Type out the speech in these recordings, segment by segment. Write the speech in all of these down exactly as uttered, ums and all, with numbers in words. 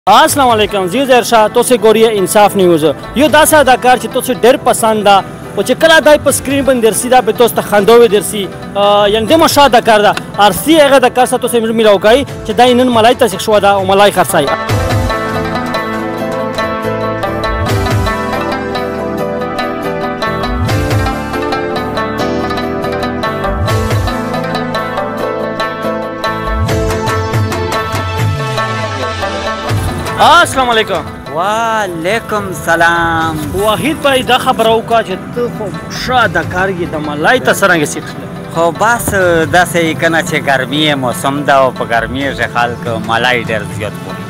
अस्सलाम वालेकुम जी ज़रशा तो से गोरिया इंसाफ न्यूज़ यो दासा اداکار چې تو سے ډېر پسند دا او چې کله دای په سکرین باندې درسي دا به تاسو ته خندوي درسي ینګ د مشا اداکار دا ارسي هغه اداکار سره تاسو ملو کوي چې دای نن ملای ته شو دا او ملای خرڅای السلام علیکم وعلیکم سلام واحد بھائی دا خبر او کا چې ته خو ښه اداکار یې د ملای ته څرنګه سیخله خو بس داسې کنه چې ګرمي موسم ده او په ګرمي کې خلک ملای ډېر زیات خوري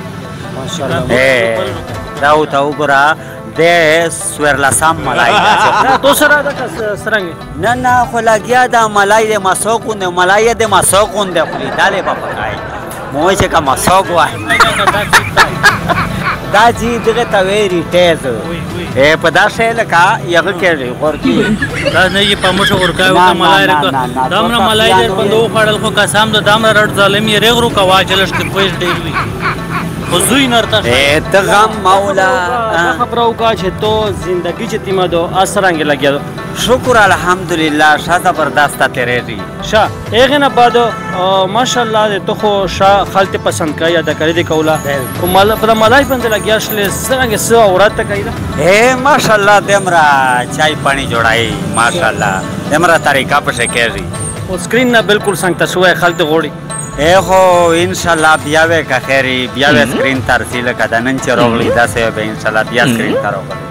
ماشاءالله دا ورته وګوره د څوارلسم ملای ده تو سره دا څرنګه نه نه خو لګیا دا ملای د مسو غوندې ملای د مسو غوندې خوري دا لې به پکای مو چې کا مسو وای دا جی دغه ته ویری تیز اے په دا شی لکه یغه کې ورکی دا نه یې په مشه ورکاو ته ملای رکو دامره ملای دې په دوه خړل خو قسم د دامره رټ ظالمي ریغرو کا واجلش کې پویس ډیر وی خو زوی نرته اے تغم مولا خبر او کا چې تو زندگی چې تیمه دو اسرنګ لګیا شکر الحمدلله شاه زبردست تیرېږي شاه هغه نه بعد ماشاءالله تو خو شاه خالته پسند کوي اداکاری دی کولا او مال پر ملای باندې لګیا شل څنګه سو اورات کوي اے ماشاءالله دمرا چای پانی جوړای ماشاءالله دمرا طریقہ په شکرې او سکرین نه بالکل څنګه تاسو خالته غوړي اے خو ان شاء الله بیا به که خیری بیا به سکرین ترسیل کده نن چې روغلی دا سه به ان شاء الله بیا سکرین تروغلی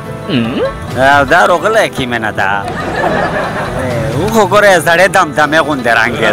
دا روغله کی منه دا او خو ګوره زړې دم دمه غونډه رنګ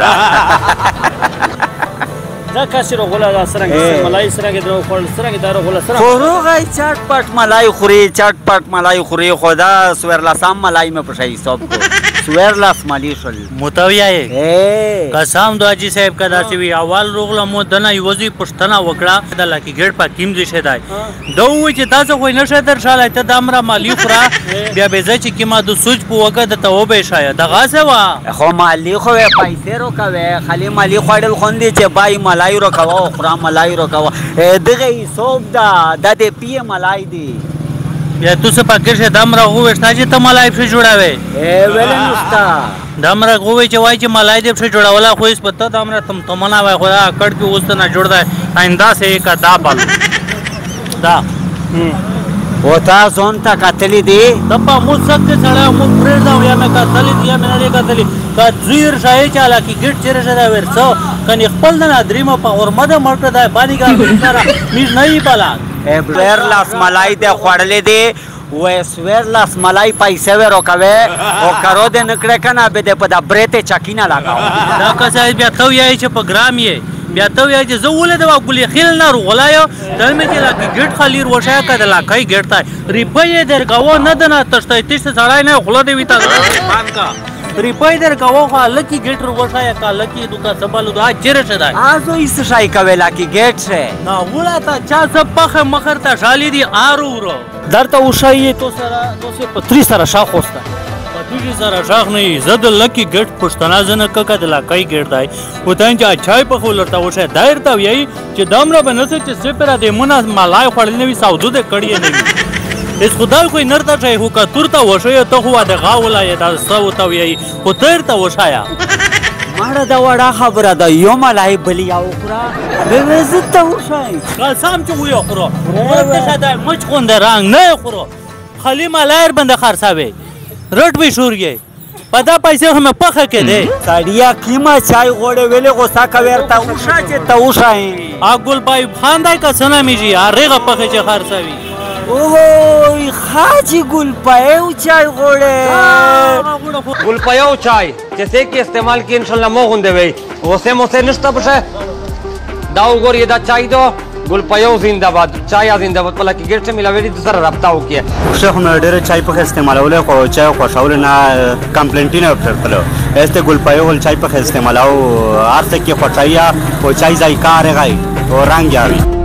دا دا کاسي روغله دا سرنګ ملای سرنګ درو خپل سرنګ دا روغله سرنګ خو چاټ پټ ملای خوري چاټ پټ ملای خوري خدا سورلسام ملای مې په شي حساب کو سورلس مالی شل متویای قسم د اجي صاحب کا داسي وی اول روغله مو دنه یوزي پښتنه وکړه د لکی ګډ په کیم دي شه دای دوی چې تاسو خو نه شه در شاله ته د امر مالی خورا بیا به ځکه چې ما د سوچ په وګه د توبه شاید دغه څه وا خو مالی خو پیسې روکوي خالي مالی خوړل خوندې چې بای ملای روکوا او خورا ملای روکوا دغه حساب دا د دې پی ملای دی بیا تو څه پکې شه دمره غوښتا چې ته ملای په جوړاوې اے ولې نستا دمره غوې چې وای چې ملای دې په جوړاولا خو اس پته دمره تم تمنا وای خدا کډ کې اوس نه جوړ دی آینده سه کا دا بل دا او تا زون تا کتلی دی د په مو سکه سره مو پرېړ دا یا مې کتلی دی یا مې نه کتلی کا زیر شای چاله کی ګټ چیرې شدا ورڅو کني خپل نه دریم په اورمده مرته دا باندې ګر سره میز نه یې پالا سویر لاس ملای دې خوړلې دي و سویر لاس ملای پیسې ورکوي او کارو دې نکړه کنه به دې په د برته چکینه لگاو دا کسای بیا ته یې چې په ګرام یې بیا ته یې چې زول د واګولې خیل نه رغلایو دلمه چې لا ګټ خلیر وشا کده لا کای ګټای ریپې درګاو نه دنه تشته تشته سړای نه خله دی وتا مان کا ریپای در گاو خو لکی گیټ وشا یا کا لکی دوکا سبالو دا چیرې شدا ازو ایس شای کوي لکی گیټ شه نا ولا تا چا سب پخه مخر تا شالی دی آرو ورو درته وشای تو سره تو سه پتری سره شاخ خوسته پتری سره شاخ نه زد لکی گیټ پښتنا زنه ککه د لکای گیټ دای وتان چا چای په خولرتا وشه دایر تا وی چې دامره بنسه چې سپرا د مونږ ملای خړل نوی سعودو د کړی نه اس خدای کوئی نرتا چای هو کا تورتا وشو ته هو د غاولا یا د سو ته وی خو ترتا وشایا ماړه دا وړه خبره ده یو ملای بلی او خورا به عزت ته وشای قسم چې وی خورو ورته شدا مچ خوند رنگ نه خورو خالی ملایر بنده خرڅاوي رټ وی شورګي پدا پیسې هم پخه کې دي ساړیا کیما چای غوړې ویلې غوسه کوي ورته وشا چې ته وشای اګل پای خاندای کا سنا میږي هغه پخه چې خرڅاوي اوه خاجی گل پایو چای غوړې گل پایو چای جیسے کہ استعمال کی انشاءاللہ مو غونډه وي اوسه مو سه نشته پشه دا وګورئ دا چای دو گل پایو زنده باد چای زنده باد پلا کی ګټه ملاوي دي سره رابطه وکي شیخ مې ډېر چای په استعمالول خو چای خو شاول نه کمپلینټ نه وکړلو este گل پایو ول چای په استعمالو ارته کې خوټایا او چای ځای کار غي او رنگ یاوي